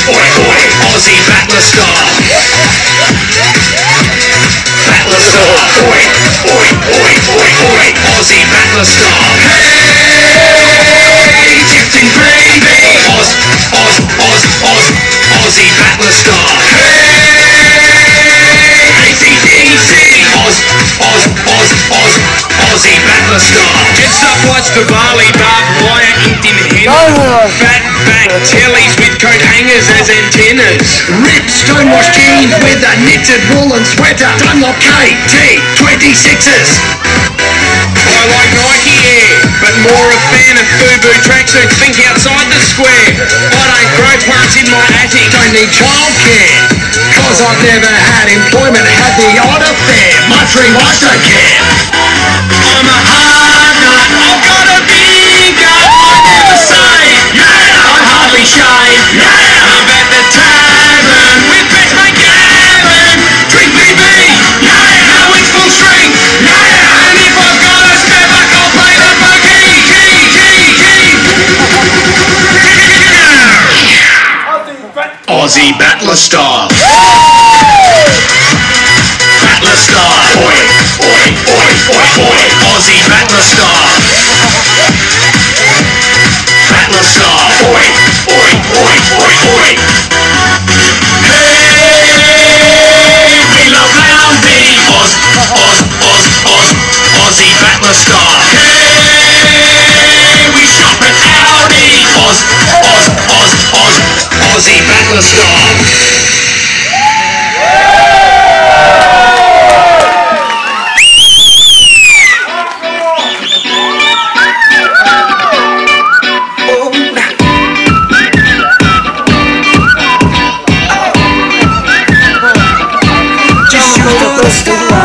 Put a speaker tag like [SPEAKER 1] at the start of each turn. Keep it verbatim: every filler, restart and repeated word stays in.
[SPEAKER 1] oi, oi, Aussie battler star. Battler star, oi, oi, oi, oi, oi, Aussie battler star. Hey, Tipton gravy, Oz, Oz, Oz, Oz, Aussie battler star. Hey, A C D C, Oz, Oz, Oz, Oz, Aussie battler star. Jets up watch the Bali barbed wire inked in henna. Fat back tellies with coat hangers as antennas. Ripped stonewash jeans with a knitted woolen sweater. Dunlop K T twenty-sixes. I like Nike Air, but more a fan of FUBU tracksuits. Think outside the square. I don't grow plants in my attic. Don't need childcare, cause I've never had employment. Had the odd affair. My three wives don't care. I'm a hard nut. I've got a big gut. I never say. Yeah. I hardly shave. Yeah. I'm at the tavern with best mate Gavin. Drink B B. Yeah. Now it's full strength. Yeah. And if I've got a spare buck, I'll play the boogie. Key, key, key. Aussie battler style. Battler style. Oi, oi, oi, oi, oi. Aussie battler style. Battler style. Oi, oi, oi, oi, oi. Hey, we love Loundy. Oz, Oz, Oz, Oz, Aussie battler style. Hey, we shop at Audi. Oz, Oz, Oz, Oz, Aussie battler style.
[SPEAKER 2] Just the